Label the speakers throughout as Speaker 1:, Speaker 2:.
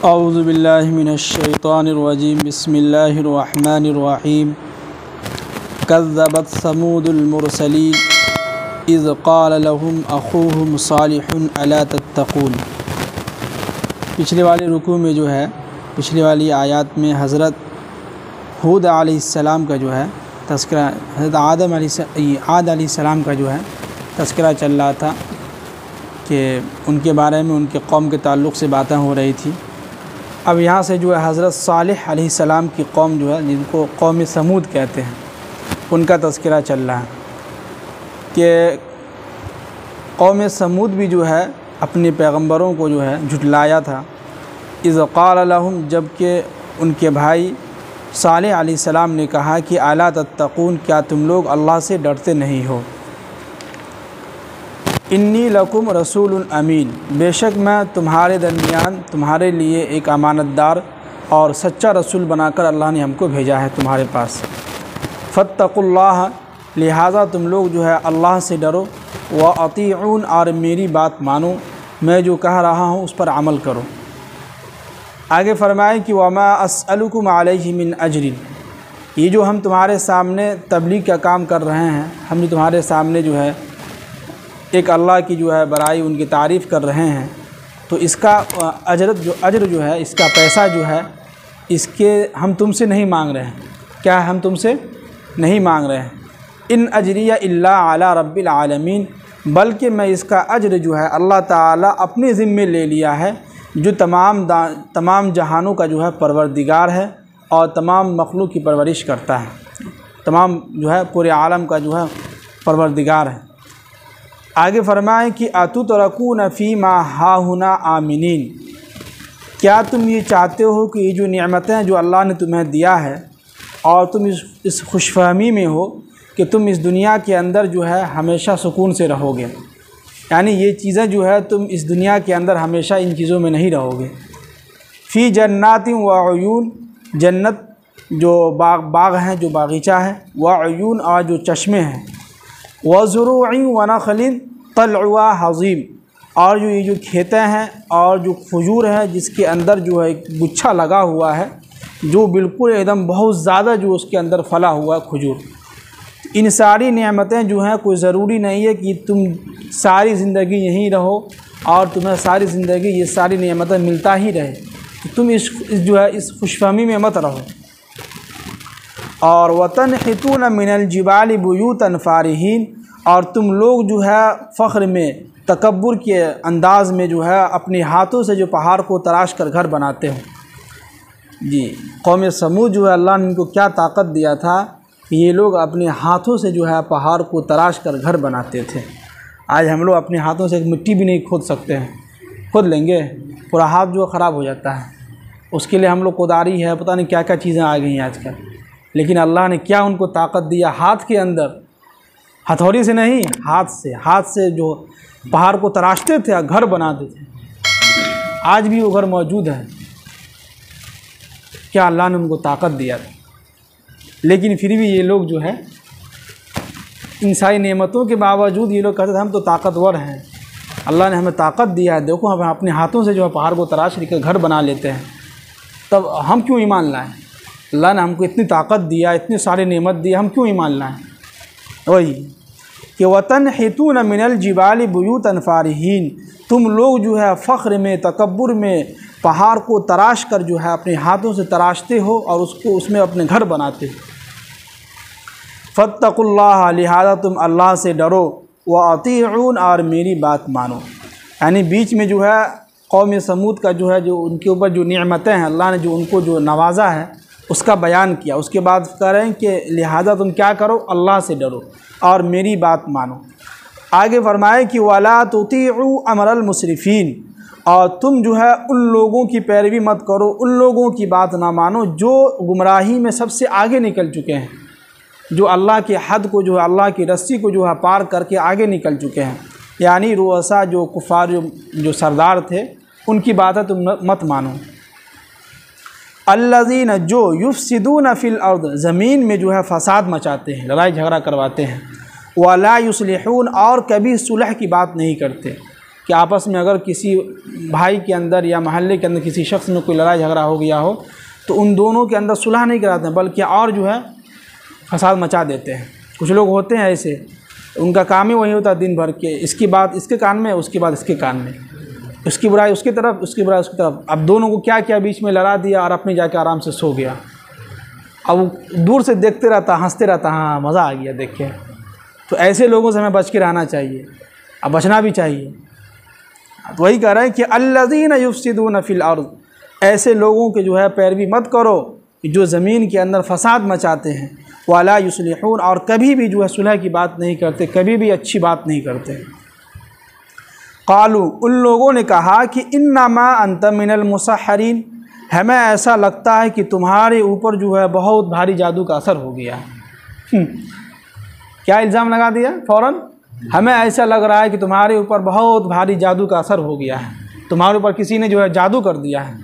Speaker 1: औज़ु बिल्लाहि मिनश्शैतानिर्रजीम बिस्मिल्लाहिर्रहमानिर्रहीम कज़्ज़बत समूदुल मुरसलीन इज़ क़ाल लहुम अख़ूहुम सालिहुन अला तत्तक़ून। पिछले वाले रुकू में जो है, पिछले वाली आयत में हज़रत हूद अलैहिस्सलाम का जो है तज़किरा, हज़रत आद अलैहिस्सलाम का जो है तज़किरा चल रहा था कि उनके बारे में, उनके कौम के ताल्लुक़ से बातें हो रही थी। अब यहाँ से जो है हज़रत सालिह अलैहिस्सलाम की कौम जो है, जिनको कौम समूद कहते हैं, उनका तज़किरा चल रहा है कि कौम समूद भी जो है अपने पैगंबरों को जो है झुटलाया था। इज़ क़ाल लहुम, जबकि उनके भाई सालिह अलैहिस्सलाम ने कहा कि अला तत्तक़ून, क्या तुम लोग अल्लाह से डरते नहीं हो। इन्नी लकुम रसूलुन अमीन, बेशक मैं तुम्हारे दरमियान, तुम्हारे लिए एक अमानतदार और सच्चा रसूल बनाकर अल्लाह ने हमको भेजा है तुम्हारे पास। फत्तकुल्लाह, लिहाजा तुम लोग जो है अल्लाह से डरो। व अतीऊन, और मेरी बात मानो, मैं जो कह रहा हूँ उस पर अमल करो। आगे फरमाए कि वमा अस्अलुकुम अलैहि मिन अजरिन, ये जो हम तुम्हारे सामने तबलीग का काम कर रहे हैं, हम तुम्हारे सामने जो है एक अल्लाह की जो है बड़ाई, उनकी तारीफ़ कर रहे हैं, तो इसका अजर जो है, इसका पैसा जो है, इसके हम तुमसे नहीं मांग रहे हैं। क्या हम तुमसे नहीं मांग रहे हैं। इन अजरिया इल्ला अला रब्बिल आलमीन, बल्कि मैं इसका अजर जो है अल्लाह ताला अपने ज़िम्मे ले लिया है, जो तमाम जहानों का जो है परवरदिगार है और तमाम मखलूक की परवरिश करता है, तमाम जो है पूरे आलम का जो है परवरदिगार है। आगे फरमाएँ कि अतुतरकून फ़ीमा हाहुना आमिनीन, क्या तुम ये चाहते हो कि ये जो नेमतें जो अल्लाह ने तुम्हें दिया है और तुम इस खुशफहमी में हो कि तुम इस दुनिया के अंदर जो है हमेशा सुकून से रहोगे, यानी ये चीज़ें जो है तुम इस दुनिया के अंदर हमेशा इन चीज़ों में नहीं रहोगे। फ़ी जन्नातिन व अयून, जन्नत जो बाग हैं, जो बागीचा है, व अयून, और जो चश्मे हैं, व ज़ुरूइन व नख़लिन तलउहा हज़ीम, और जो ये जो खेतें हैं और जो खजूर है जिसके अंदर जो है एक गुच्छा लगा हुआ है, जो बिल्कुल एकदम बहुत ज़्यादा जो उसके अंदर फला हुआ है खजूर। इन सारी नेमतें जो हैं, कोई ज़रूरी नहीं है कि तुम सारी ज़िंदगी यहीं रहो और तुम्हें सारी ज़िंदगी ये सारी नेमतें मिलता ही रहे, तो तुम इस जो है इस खुशफहमी में मत रहो। और वतनहितून मिनल जिबाली बुयूतन फ़ारिहीन, और तुम लोग जो है फ़ख्र में, तकब्बुर के अंदाज़ में जो है अपने हाथों से जो पहाड़ को तराश कर घर बनाते हो। जी, कौम समूद जो है अल्लाह ने इनको क्या ताकत दिया था, ये लोग अपने हाथों से जो है पहाड़ को तराश कर घर बनाते थे। आज हम लोग अपने हाथों से मिट्टी भी नहीं खोद सकते हैं, खोद लेंगे पूरा हाथ जो ख़राब हो जाता है। उसके लिए हम लोग कोदारी है, पता नहीं क्या क्या चीज़ें आ गई हैं आजकल। लेकिन अल्लाह ने क्या उनको ताकत दिया, हाथ के अंदर, हथौड़ी से नहीं, हाथ से जो पहाड़ को तराशते थे और घर बनाते थे। आज भी वो घर मौजूद है। क्या अल्लाह ने उनको ताकत दिया था। लेकिन फिर भी ये लोग जो है इन सारी नेमतों के बावजूद ये लोग कहते थे हम तो ताकतवर हैं, अल्लाह ने हमें ताकत दिया है, देखो हम अपने हाथों से जो है पहाड़ को तराश कर घर बना लेते हैं, तब हम क्यों ईमान लाएं। अल्लाह ने हमको इतनी ताकत दिया, इतनी सारी नेमत दी, हम क्यों ईमान लाएं। वही कि वतनहितून मिनल जिबाली बुयूतन फ़ारिहीन, तुम लोग जो है फ़ख्र में, तकब्बुर में पहाड़ को तराश कर जो है अपने हाथों से तराशते हो और उसको उसमें अपने घर बनाते हो। फत्तकुल्लाह, लिहाजा तुम अल्लाह से डरो। व अतीऊन, और मेरी बात मानो। यानी बीच में जो है कौम समूद का जो है, जो उनके ऊपर जो नेमतें हैं अल्लाह ने जो उनको जो नवाजा है उसका बयान किया। उसके बाद कह रहे हैं कि लिहाजा तुम क्या करो, अल्लाह से डरो और मेरी बात मानो। आगे फरमाए कि वला तुतीउ अमरल मुसरिफ़ीन, और तुम जो है उन लोगों की पैरवी मत करो, उन लोगों की बात ना मानो जो गुमराही में सबसे आगे निकल चुके हैं, जो अल्लाह के हद को जो है, अल्लाह की रस्सी को जो है पार करके आगे निकल चुके हैं। यानी रुअसा जो कुफार जो सरदार थे, उनकी बातें तुम मत मानो। अल्लज़ीन, जो युफ़सिदून फ़िल अर्द, ज़मीन में जो है फ़साद मचाते हैं, लड़ाई झगड़ा करवाते हैं। वला युस्लिहून, और कभी सुलह की बात नहीं करते। कि आपस में अगर किसी भाई के अंदर या महल्ले के अंदर किसी शख्स में कोई लड़ाई झगड़ा हो गया हो तो उन दोनों के अंदर सुलह नहीं कराते हैं, बल्कि और जो है फसाद मचा देते हैं। कुछ लोग होते हैं ऐसे, उनका काम ही वही होता है दिन भर के, इसकी बात इसके कान में, उसकी बात इसके कान में, उसकी बुराई उसकी तरफ, उसकी बुराई उसकी तरफ। अब दोनों को क्या क्या बीच में लड़ा दिया और अपने जाके आराम से सो गया। अब वो दूर से देखते रहता, हंसते रहता, हाँ मज़ा आ गया देख के। तो ऐसे लोगों से हमें बच के रहना चाहिए, अब बचना भी चाहिए। तो वही कह रहे हैं कि अल्लज़ीना युफ़सिदूना फ़िल अर्ज़, ऐसे लोगों के जो है पैरवी मत करो कि जो ज़मीन के अंदर फसाद मचाते हैं। वला युस्लिहून, और कभी भी जो है सुलह की बात नहीं करते, कभी भी अच्छी बात नहीं करते। क़ालू, उन लोगों ने कहा कि इन्नमा अंत मिनल मुसहरीन, हमें ऐसा लगता है कि तुम्हारे ऊपर जो है बहुत भारी जादू का असर हो गया। क्या इल्ज़ाम लगा दिया फ़ौरन, हमें ऐसा लग रहा है कि तुम्हारे ऊपर बहुत भारी जादू का असर हो गया है, तुम्हारे ऊपर किसी ने जो है जादू कर दिया है।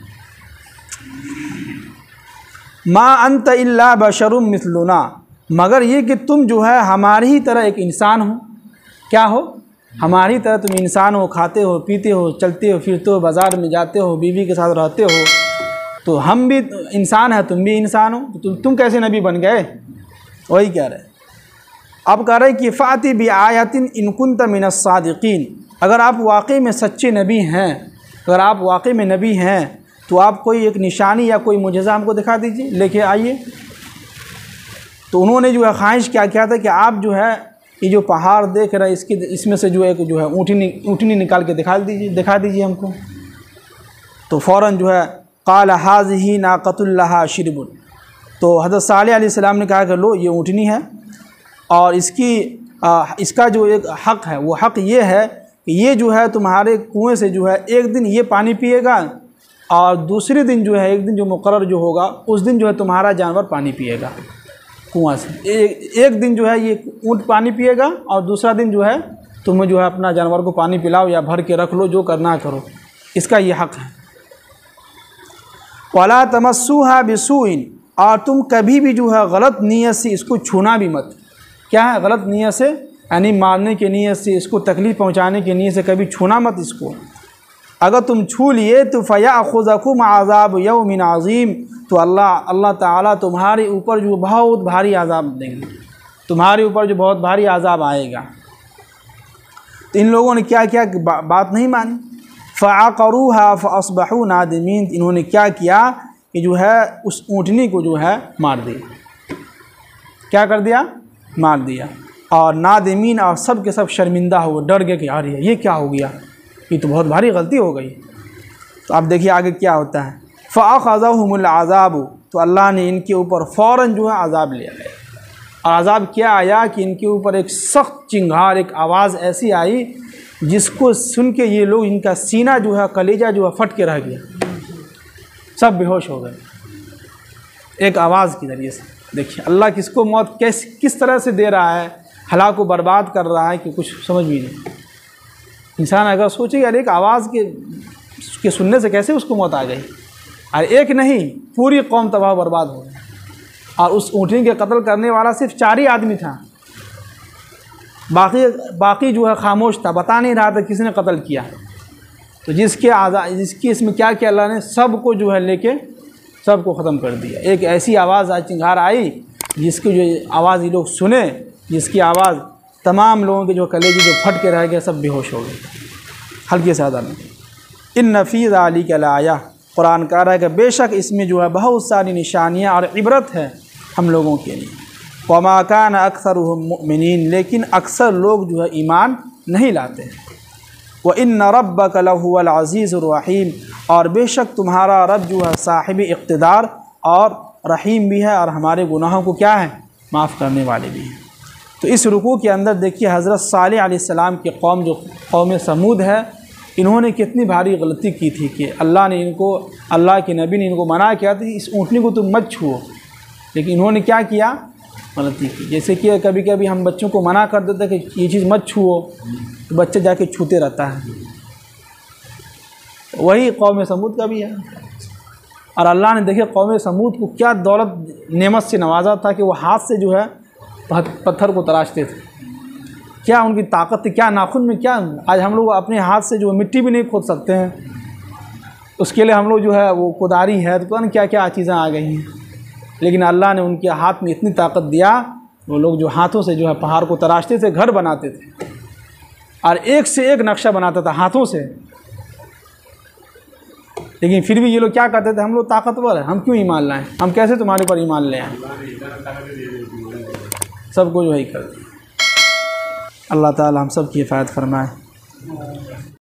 Speaker 1: मा अंत इल्ला बशरुम मिस्लुना, मगर ये कि तुम जो है हमारी ही तरह एक इंसान हो। क्या हो? हमारी तरह तुम इंसान हो, खाते हो, पीते हो, चलते हो, फिरते हो, बाज़ार में जाते हो, बीवी के साथ रहते हो, तो हम भी इंसान हैं, तुम भी इंसान हो, तो तुम कैसे नबी बन गए? वही कह रहे। अब कह रहे कि फ़ाति बि आयातिन इन कुंत मिनस सादिकीन, अगर आप वाकई में सच्चे नबी हैं, अगर आप वाकई में नबी हैं तो आप कोई एक निशानी या कोई मुजज़ा हमको दिखा दीजिए, लेके आइए। तो उन्होंने जो है ख्वाहिश क्या किया था कि आप जो है ये जो पहाड़ देख रहे हैं इसमें से जो है ऊँटनी निकाल के दिखा दीजिए हमको। तो फ़ौरन जो है क़ाल हाज़िही नाक़तुल लहा शिरबुन, तो हज़रत सालेह अलैहिस्सलाम ने कहा कि लो ये ऊँटनी है और इसका जो एक हक़ है वो हक़ ये है कि ये जो है तुम्हारे कुएं से जो है एक दिन ये पानी पिएगा और दूसरे दिन जो है एक दिन जो मुकर्रर जो होगा उस दिन जो है तुम्हारा जानवर पानी पिएगा कुआं से। एक दिन जो है ये ऊँट पानी पिएगा और दूसरा दिन जो है तुम्हें जो है अपना जानवर को पानी पिलाओ या भर के रख लो, जो करना है करो, इसका ये हक़ है। वला तमस्सूहा बिसूइन, और तुम कभी भी जो है गलत नीयत से इसको छूना भी मत। क्या है गलत नीयत से? यानी मारने की नीयत से, इसको तकलीफ़ पहुँचाने की नीयत से कभी छूना मत इसको। अगर तुम छू लिए तो फ़याख़ुज़कुम अज़ाब यौमिन अज़ीम, तो अल्लाह ताला तुम्हारे ऊपर जो बहुत भारी अज़ाब देंगे, तुम्हारे ऊपर जो बहुत भारी अज़ाब आएगा। तो इन लोगों ने क्या क्या बात नहीं मानी। फ़अक़रूहा फ़अस्बहू नादिमीन, इन्होंने क्या किया कि जो है उस ऊँटनी को जो है मार दिया। क्या कर दिया? मार दिया। और नादिमीन, और सब के सब शर्मिंदा हो, डर गए कि यार ये क्या हो गया, ये तो बहुत भारी गलती हो गई। तो अब देखिए आगे क्या होता है। फ़अख़ज़हुमुल अज़ाबु, तो अल्लाह ने इनके ऊपर फ़ौरन जो है अज़ाब ले आया। और अज़ाब क्या आया कि इनके ऊपर एक सख्त चिंगार, एक आवाज़ ऐसी आई जिसको सुन के ये लोग, इनका सीना जो है, कलेजा जो है फट के रह गया, सब बेहोश हो गए एक आवाज़ के ज़रिए से। देखिए अल्लाह किसको मौत किस तरह से दे रहा है, हलाक को बर्बाद कर रहा है कि कुछ समझ भी नहीं। इंसान अगर सोचे यार एक आवाज़ के सुनने से कैसे उसको मौत आ गई, और एक नहीं पूरी कौम तबाह बर्बाद हो गई। और उस ऊँटनी के कत्ल करने वाला सिर्फ 4 ही आदमी था, बाकी जो है खामोश था, बता नहीं रहा था किसने कत्ल किया। तो जिसकी इसमें क्या किया अल्लाह ने, सबको जो है लेके सबको ख़त्म कर दिया। एक ऐसी आवाज़ आज चिंगार आई जिसकी जो आवाज़ ये लोग सुने, जिसकी आवाज़ तमाम लोगों के जो कलेजे जो फट के रह गए, सब बेहोश हो गए हल्के से आदमी। इन नफ़ी ज़ालिका लाया, कुरान कह रहा है कि बेशक इसमें जो है बहुत सारी निशानियाँ और इबरत है हम लोगों के लिए। वमा कान अक्सरुहुम मुमिनीन, लेकिन अक्सर लोग जो है ईमान नहीं लाते। व इन्न रब्बक लहुवल अज़ीज़ुर रहीम, और बेशक तुम्हारा रब जो है साहिब इक़्तिदार और रहीम भी है, और हमारे गुनाहों को क्या है, माफ़ करने वाले भी हैं। तो इस रुकू के अंदर देखिए हज़रत सालेह अलैहिस्सलाम की कौम, जो कौम समूद है, इन्होंने कितनी भारी गलती की थी कि अल्लाह ने इनको, अल्लाह के नबी ने इनको मना किया था इस ऊँटनी को तुम मत छुओ, लेकिन इन्होंने क्या किया, गलती की। जैसे कि कभी कभी हम बच्चों को मना कर देते हैं कि ये चीज़ मत छुओ, तो बच्चे जाके छूते रहता है। वही कौम समूद का भी है। और अल्लाह ने देखिए कौम समूद को क्या दौलत नेमत से नवाजा था कि वो हाथ से जो है पत्थर को तराशते थे, क्या उनकी ताकत थी, क्या नाखून में क्या। आज हम लोग अपने हाथ से जो मिट्टी भी नहीं खोद सकते हैं, उसके लिए हम लोग जो है वो कुदारी है, तो पता नहीं क्या क्या चीज़ें आ गई हैं। लेकिन अल्लाह ने उनके हाथ में इतनी ताकत दिया, वो लोग जो हाथों से जो है पहाड़ को तराशते थे, घर बनाते थे और एक से एक नक्शा बनाता था हाथों से। लेकिन फिर भी ये लोग क्या कहते थे, हम लोग ताकतवर हैं, हम क्यों ईमान लाएं, हम कैसे तुम्हारे पर ईमान ले आएं। सब कुछ वही करते। अल्लाह ताला हम सब की हिफाजत फरमाए।